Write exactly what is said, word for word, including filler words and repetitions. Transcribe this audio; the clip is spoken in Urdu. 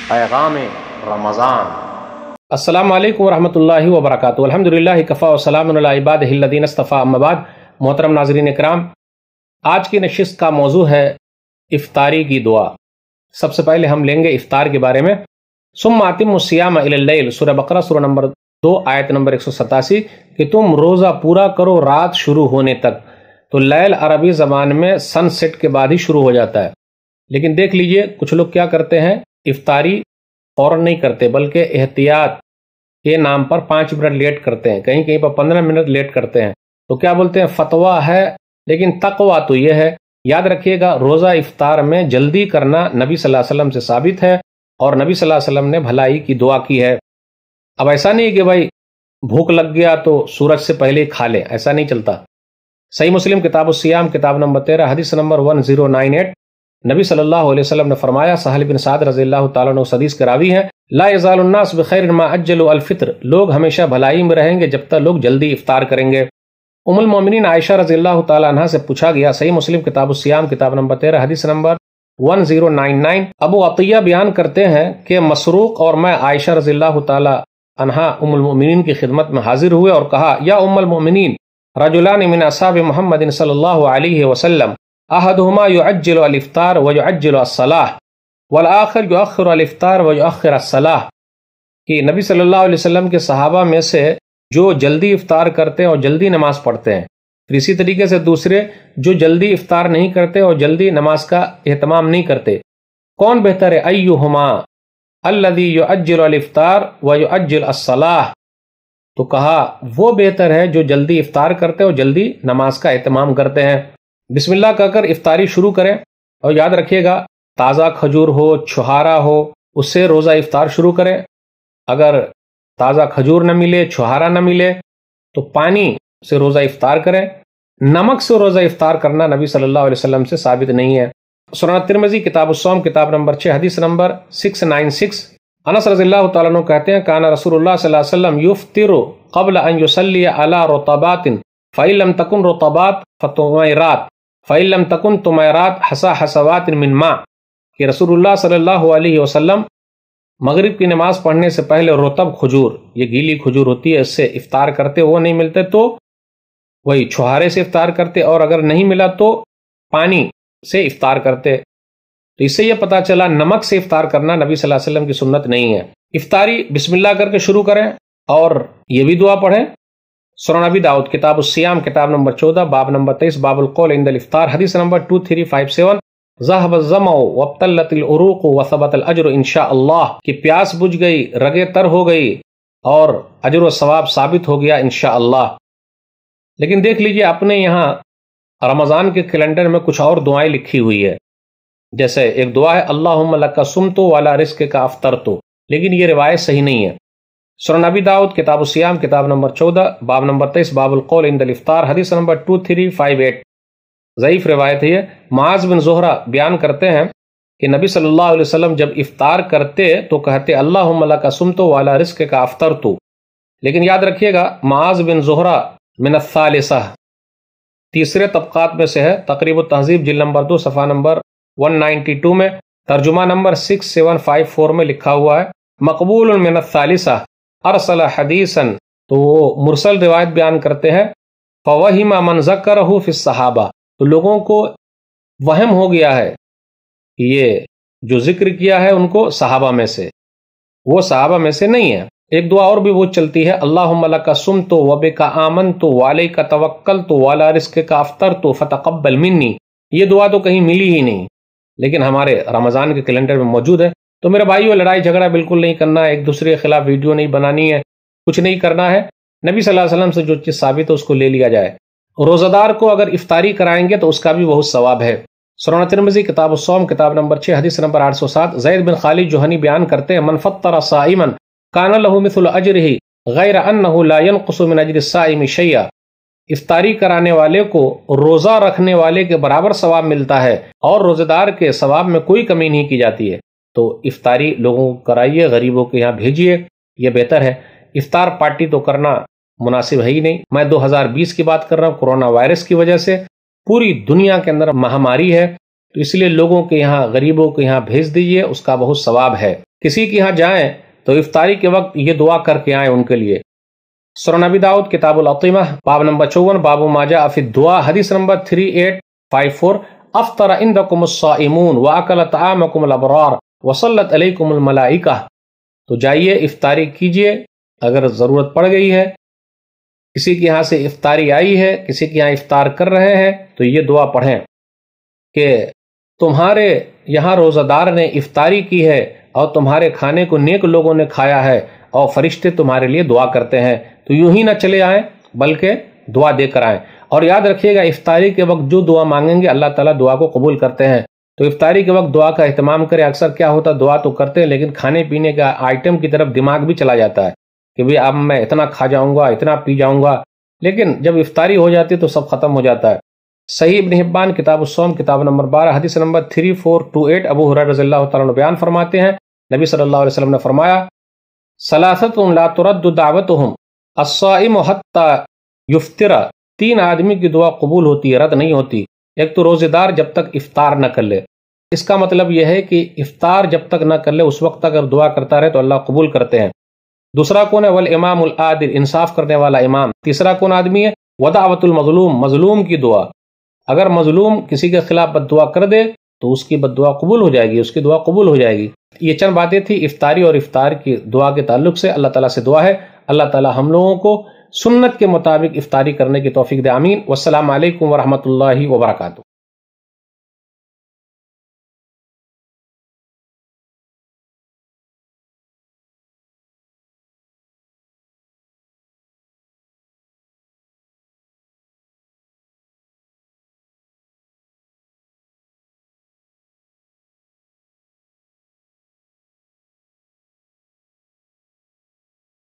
پیغام رمضان۔ السلام علیکم ورحمۃ اللہ وبرکاتہ۔ الحمدللہ کفا وسلام علی عبادہ الذین اصطفیٰ، اما بعد۔ محترم ناظرین کرام، آج کی نشست کا موضوع ہے افطاری کی دعا۔ سب سے پہلے ہم لیں گے افطار کے بارے میں۔ ثم اتموا الصیام الی اللیل، سورہ بقرہ سورہ نمبر دو آیت نمبر ایک سو ستاسی، کہ تم روزہ پورا کرو رات شروع ہونے تک۔ تو لیل عربی زبان میں سن سیٹ کے بعد ہی شروع ہو جاتا ہے، لیکن دیکھ لیجئے کچھ لوگ کیا کرتے ہیں، افطاری فوراً نہیں کرتے بلکہ احتیاط کے نام پر پانچ منٹ لیٹ کرتے ہیں، کہیں کہیں پر پندرہ منٹ لیٹ کرتے ہیں۔ تو کیا بولتے ہیں، فتویٰ ہے، لیکن تقویٰ تو یہ ہے۔ یاد رکھیے گا، روزہ افطار میں جلدی کرنا نبی صلی اللہ علیہ وسلم سے ثابت ہے، اور نبی صلی اللہ علیہ وسلم نے بھلائی کی دعا کی ہے۔ اب ایسا نہیں کہ بھائی بھوک لگ گیا تو سورج سے پہلے ہی کھا لیں، ایسا نہیں چلتا۔ صحیح مسلم کتاب الصیام کتاب نمبر تیرہ حدیث نمبر ایک ہزار نائنٹی ایٹ، نبی صلی اللہ علیہ وسلم نے فرمایا، سہل بن سعد رضی اللہ تعالیٰ عنہ حدیث کے راوی ہیں، لا یزال الناس بخیر ما اجلوا الفطر، لوگ ہمیشہ بھلائی میں رہیں گے جب تک لوگ جلدی افطار کریں گے۔ ام المومنین عائشہ رضی اللہ تعالیٰ عنہ سے پوچھا گیا، صحیح مسلم کتاب الصیام کتاب نمبر تیرہ حدیث نمبر ایک ہزار نائنٹی نائن، ابو عطیہ بیان کرتے ہیں کہ مسروق اور میں عائشہ رضی اللہ تعالیٰ عنہ ام المومنین کی خدمت میں حاضر ہوئے اور کہا، یا ام المومنین، رجلان من اصحاب محمد صلی اللہ علیہ وسلم، احدهما يعجل الافطار ويعجل الصلاة والآخر يؤخر الافطار ويؤخر الصلاة، کہ نبی صلی اللہ علیہ وسلم کے صحابہ میں سے جو جلدی افطار کرتے ہیں اور جلدی نماز پڑھتے ہیں، پھر اسی طریقے سے دوسرے جو جلدی افطار نہیں کرتے اور جلدی نماز کا اہتمام نہیں کرتے، کون بہتر ہے؟ ایہما الذی یعجل الافطار ویعجل الصلاة، تو کہا وہ بہتر ہے جو جلدی افطار کرتے اور جلدی نماز کا اہتمام کرتے ہیں۔ بسم اللہ کہہ کر افطاری شروع کریں، اور یاد رکھیے گا تازہ کھجور ہو، چھہارا ہو، اس سے روزہ افطار شروع کریں۔ اگر تازہ کھجور نہ ملے، چھہارا نہ ملے، تو پانی سے روزہ افطار کریں۔ نمک سے روزہ افطار کرنا نبی صلی اللہ علیہ وسلم سے ثابت نہیں ہے۔ سنن ترمذی کتاب الصوم کتاب نمبر چھ حدیث number six nine six, Anas رضی اللہ تعالیٰ عنہ کہتے ہیں، کان رسول اللہ صلی اللہ علیہ وسلم یفطر قبل ان یصلی علی رطبات فإن لم تکن رطبات فتمیرات فإن لم تکن تمیرات حصا حصوات من ماء، کہ رسول اللہ صلی اللہ علیہ وسلم مغرب کی نماز پڑھنے سے پہلے رطب کھجور، یہ گیلی کھجور ہوتی ہے، اس سے افطار کرتے، وہ نہیں ملتے تو وہی چھہارے سے افطار کرتے، اور اگر نہیں ملا تو پانی سے افطار کرتے۔ تو اس سے یہ پتا چلا نمک سے افطار کرنا نبی صلی اللہ علیہ وسلم کی سنت نہیں ہے۔ افطاری بسم اللہ کر کے شروع کریں، اور یہ بھی دعا پڑھیں۔ سنن ابی داؤد کتاب الصیام کتاب نمبر چودہ باب نمبر تیئیس باب القول عند الافطار حدیث نمبر دو ہزار تین سو سسٹم، ذهب الظمأ وابتلت العروق وثبت الاجر ان شاء اللہ، کہ پیاس بجھ گئی، رگیں تر ہو گئی، اور اجر و ثواب ثابت ہو گیا انشاءاللہ۔ لیکن دیکھ لیجئے اپنے یہاں رمضان کے کیلنڈر میں کچھ اور دعائیں لکھی ہوئی ہے، جیسے ایک دعا ہے اللہم لک صمت وعلی رزقک افطرت، لیکن یہ روایت صحیح نہیں ہے۔ سنن ابی داؤد کتاب الصیام کتاب نمبر چودہ باب نمبر تیئیس باب القول عند الافطار حدیث نمبر دو ہزار تین سو اٹھاون، ضعیف روایت ہے یہ۔ معاذ بن زہرہ بیان کرتے ہیں کہ نبی صلی اللہ علیہ وسلم جب افطار کرتے تو کہتے اللہم لک صمت وعلی رزقک افطرت، لیکن یاد رکھیے گا معاذ بن زہرہ من الثالثہ، تیسرے طبقات میں سے ہے۔ تقریب التہذیب جلد نمبر دو صفحہ نمبر ایک سو بانوے میں ترجمہ نمبر چھ سات پانچ چار میں لکھا ہوا ہے، مقبول من الثالثہ ارسل حدیثا، تو وہ مرسل روایت بیان کرتے ہیں، فوہم من ذکرہ فی الصحابہ، تو لوگوں کو وہم ہو گیا ہے، یہ جو ذکر کیا ہے ان کو صحابہ میں سے، وہ صحابہ میں سے نہیں ہے۔ ایک دعا اور بھی وہ چلتی ہے، اللہم لک صمت وبک آمنت وعلیک توکلت وعلی رزقک افطرت فتقبل منی، یہ دعا تو کہیں ملی ہی نہیں، لیکن ہمارے رمضان کے کیلنڈر میں موجود ہے۔ تو میرے بھائیو، لڑائی جھگڑا بالکل نہیں کرنا ہے، ایک دوسرے کے خلاف ویڈیو نہیں بنانی ہے، کچھ نہیں کرنا ہے۔ نبی صلی اللہ علیہ وسلم سے جو چیز ثابت ہے اس کو لے لیا جائے۔ روزہ دار کو اگر افطاری کرائیں گے تو اس کا بھی بہت ثواب ہے۔ سنن ترمذی کتاب الصوم کتاب نمبر چھ حدیث نمبر آٹھ سو سات، زید بن خالد جوہنی بیان کرتے ہیں، من فطر صائما کان له مثل اجرہ غیر انہ لا ينقص من اجر الصائم شیئا، افطاری کرانے والے کو روزہ رکھنے والے کے برابر ثواب ملتا ہے، اور روزہ دار کے ثواب میں کوئی کمی نہیں کی جاتی ہے۔ تو افطاری لوگوں کو کرائیے، غریبوں کے یہاں بھیجیے، یہ بہتر ہے۔ افطار پارٹی تو کرنا مناسب ہے ہی نہیں۔ میں دو ہزار بیس کی بات کر رہا ہوں، کورونا وائرس کی وجہ سے پوری دنیا کے اندر مہاماری ہے، تو اس لیے لوگوں کے یہاں، غریبوں کے یہاں بھیج دیجیے، اس کا بہت ثواب ہے۔ کسی کے ہاں جائیں تو افطاری کے وقت یہ دعا کر کے آئیں ان کے لیے۔ سنن نبی داؤد کتاب الاطعمہ باب نمبر چون باب ما جاء فی الدعاء حدیث نمبر تینتالیس سو چون افطر عندکم الصائمون واکل طعامکم الابرار وصلت علیکم الملائکہ۔ تو جائیے افطاری کیجئے، اگر ضرورت پڑ گئی ہے، کسی کے یہاں سے افطاری آئی ہے، کسی کے یہاں افطار کر رہے ہیں تو یہ دعا پڑھیں کہ تمہارے یہاں روزہ دار نے افطاری کی ہے اور تمہارے کھانے کو نیک لوگوں نے کھایا ہے اور فرشتے تمہارے لیے دعا کرتے ہیں، تو یوں ہی نہ چلے آئیں بلکہ دعا دے کر آئیں۔ اور یاد رکھیے گا افطاری کے وقت جو دعا مانگیں گے اللہ تعالیٰ دعا کو قبول کرتے ہیں، تو افطاری کے وقت دعا کا اہتمام کریں۔ اکثر کیا ہوتا ہے، دعا تو کرتے ہیں لیکن کھانے پینے کا آئٹم کی طرف دماغ بھی چلا جاتا ہے کہ بھی اب میں اتنا کھا جاؤں گا، اتنا پی جاؤں گا، لیکن جب افطاری ہو جاتی ہے تو سب ختم ہو جاتا ہے۔ صحیح ابن حبان کتاب الصوم کتاب نمبر بارہ حدیث نمبر تین چار دو آٹھ ابو ہریرہ رضی اللہ تعالیٰ عنہ بیان فرماتے ہیں، نبی صلی اللہ علیہ وسلم نے فرمایا ثلاثۃ لا ترد دعوتهم الصائم حتى یفطر، تین آدمی کی دعا قبول ہوتی ہے، رد نہیں ہوتی۔ ایک تو روزے دار جب تک افطار نہ کر لے، اس کا مطلب یہ ہے کہ افطار جب تک نہ کر لے اس وقت اگر دعا کرتا رہے تو اللہ قبول کرتے ہیں۔ دوسرا کون ہے؟ والامام العادل، انصاف کرنے والا امام۔ تیسرا کون آدمی ہے؟ ودعوت المظلوم، مظلوم کی دعا۔ اگر مظلوم کسی کے خلاف بد دعا کر دے تو اس کی بد دعا قبول ہو جائے گی، اس کی دعا قبول ہو جائے گی۔ یہ چند باتیں تھی افطاری اور افطار کی دعا کے تعلق سے۔ اللہ تعالیٰ سے دعا ہے اللہ تعالیٰ ہم لوگوں کو سنت کے مطابق افطاری کرنے کی توفیق دے، آمین۔ والسلام علیکم ورحمۃ اللہ وبرکاتہ۔